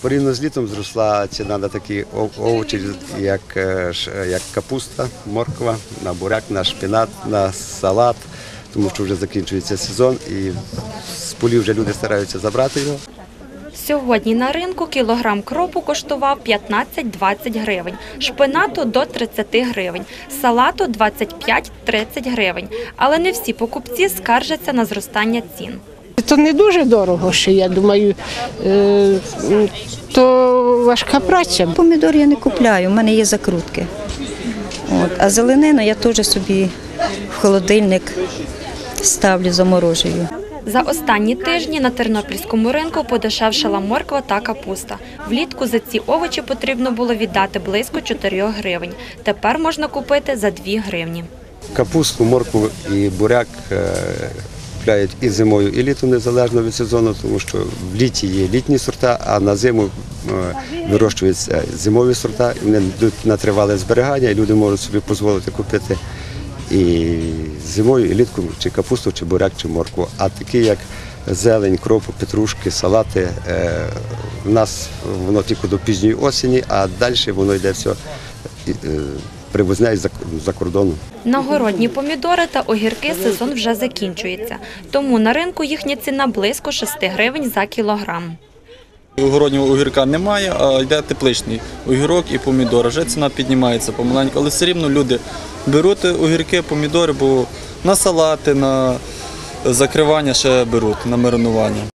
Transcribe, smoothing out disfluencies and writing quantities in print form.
Порівняно з літом зросла ціна на такі овочі, як капуста, морква, на буряк, на шпинат, на салат, тому що вже закінчується сезон і з полів вже люди стараються забрати його. Сьогодні на ринку кілограм кропу коштував 15-20 гривень, шпинату – до 30 гривень, салату – 25-30 гривень. Але не всі покупці скаржаться на зростання цін. Це не дуже дорого ще, я думаю, то важка праця. Помідор я не купляю, в мене є закрутки. А зеленину я теж собі в холодильник ставлю, заморожую. За останні тижні на тернопільському ринку подешевшала морква та капуста. Влітку за ці овочі потрібно було віддати близько 4 гривень. Тепер можна купити за 2 гривні. Капусту, моркву і буряк купляють і зимою, і літом, незалежно від сезону, тому що в літі є літні сорта, а на зиму вирощуються зимові сорта. Вони йдуть на тривале зберігання, і люди можуть собі дозволити купити і зимою, і літку, чи капусту, чи буряк, чи моркву. А такі, як зелень, кропу, петрушки, салати, в нас воно тільки до пізньої осені, а далі воно йде все привозне із-за кордону. На городні помідори та огірки сезон вже закінчується, тому на ринку їхня ціна близько 6 гривень за кілограм. Городнього огірка немає, а йде тепличний огірок і помідори. Вже ціна піднімається помаленьку, але все рівно люди беруть огірки, помідори, бо на салати, на закривання ще беруть, на маринування.